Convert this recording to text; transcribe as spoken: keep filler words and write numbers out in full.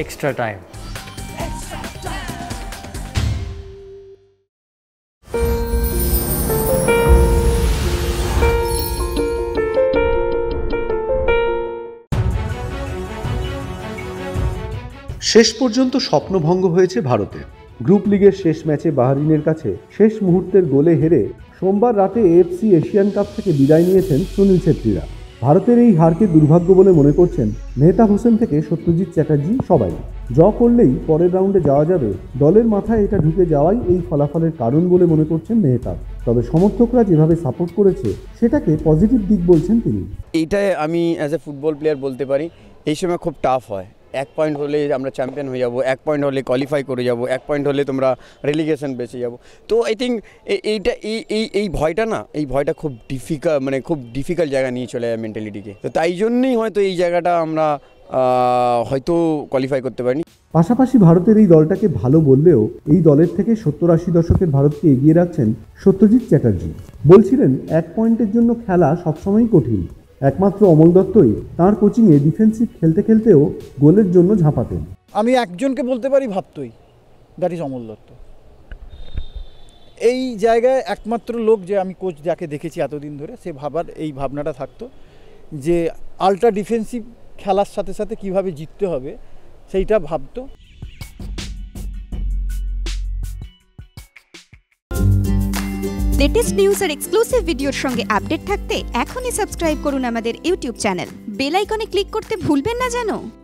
extra time. শেষ পর্যন্ত স্বপ্নভঙ্গ হয়েছে ভারতের। গ্রুপ লিগের শেষ ম্যাচে বাহরিনের কাছে শেষ মুহূর্তের গোলে হেরে সোমবার রাতে এএফসি এশিয়ান কাপ থেকে বিদায় নিয়েছেন সুনীল ছেত্রীরা। ভারতের এই হারকে দুর্ভাগ্য বলে মনে করছেন মেহতাব হোসেন থেকে সত্যজিৎ চ্যাটার্জি সবাই। ড্র করলেই পরের রাউন্ডে যাওয়া যাবে, দলের মাথায় এটা ঢুকে যাওয়াই এই ফলাফলের কারণ বলে মনে করছেন মেহতাব। তবে সমর্থকরা যেভাবে সাপোর্ট করেছে সেটাকে পজিটিভ দিক বলছেন তিনি। এইটাই আমি অ্যাজ এ ফুটবল প্লেয়ার বলতে পারি, এই সময় খুব টাফ হয়। এক পয়েন্ট হলে আমরা চ্যাম্পিয়ন হয়ে যাব, এক পয়েন্ট হলে কোয়ালিফাই করে যাব, এক পয়েন্ট হলে তোমরা রেলিগেশন বেঁচে যাব। তো আই থিঙ্ক এইটা এই এই এই ভয়টা না, এই ভয়টা খুব ডিফিকাল্ট, মানে খুব ডিফিকাল্ট জায়গা নিয়ে চলে যায় মেন্টালিটিকে। তো তাই জন্যই হয়তো এই জায়গাটা আমরা হয়তো কোয়ালিফাই করতে পারিনি। পাশাপাশি ভারতের এই দলটাকে ভালো বললেও এই দলের থেকে সত্তর আশি দশকের ভারতকে এগিয়ে রাখছেন সত্যজিৎ চ্যাটার্জি। বলছিলেন এক পয়েন্টের জন্য খেলা সবসময়ই কঠিন। একমাত্র অমল দত্তই তাঁর কোচিংয়ে ডিফেন্সিভ খেলতে খেলতেও গোলের জন্য ঝাঁপাতেন। আমি একজনকে বলতে পারি ভাবতই, দ্যাট ইজ অমল দত্ত। এই জায়গায় একমাত্র লোক যে আমি কোচ যাকে দেখেছি এতদিন ধরে, সে ভাবার এই ভাবনাটা থাকতো যে আল্ট্রা ডিফেন্সিভ খেলার সাথে সাথে কিভাবে জিততে হবে সেইটা ভাবতো। লেটেস্ট নিউজ আর এক্সক্লুসিভ ভিডিওর সঙ্গে আপডেট থাকতে এখনই সাবস্ক্রাইব করুন আমাদের ইউটিউব চ্যানেল। বেল আইকনে ক্লিক করতে ভুলবেন না যেন।